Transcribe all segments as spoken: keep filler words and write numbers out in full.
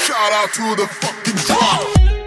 Shout out to the fucking drop.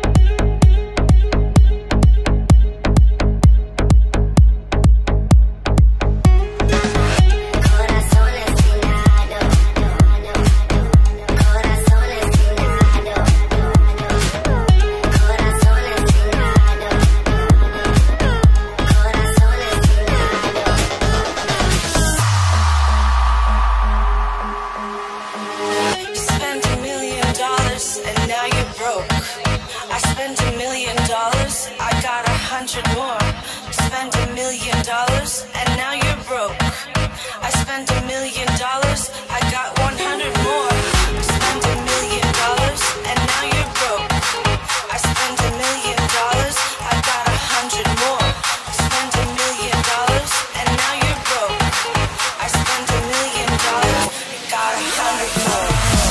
And now you're broke. I spent a million dollars, I got a hundred more. Spent a million dollars, and now you're broke. I spent a million dollars, I got one hundred more. Spent a million dollars, and now you're broke. I spent a million dollars, I got a hundred more. Spent a million dollars, and now you're broke. I spent a million dollars, got a hundred more.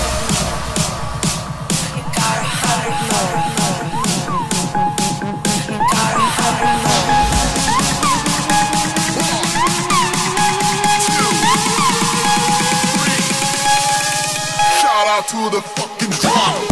Shout out to the fucking drop.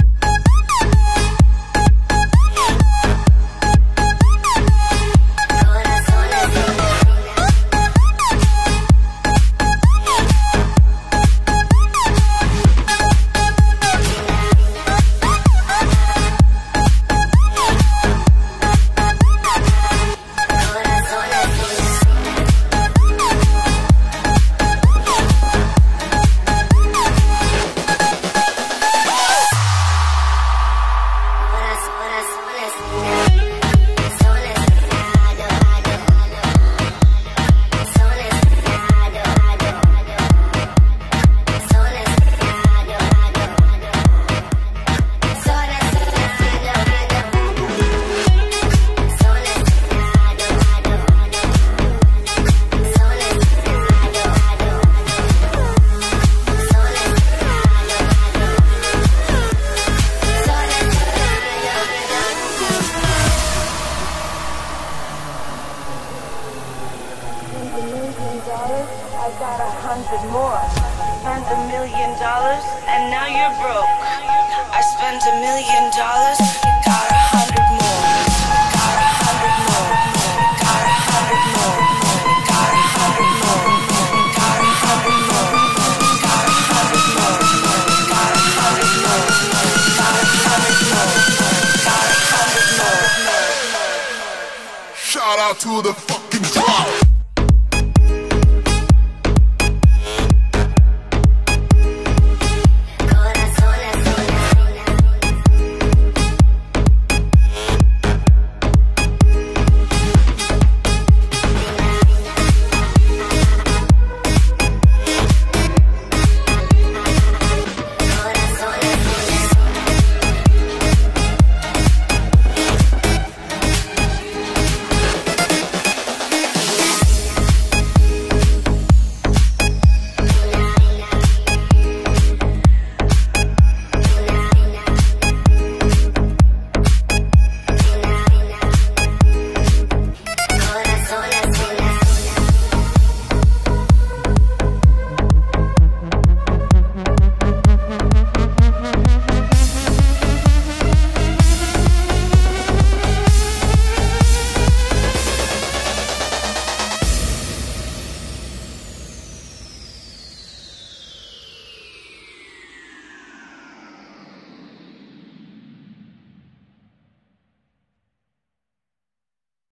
I got a hundred more. Spent a million dollars, and now you're broke. I spent a million dollars, you got a hundred more. Got a hundred more. Got a hundred more. Got a hundred more. Got a hundred more. Got a hundred more. Got a hundred more. Got a hundred more. Got a hundred more. Shout out to the fucking drop.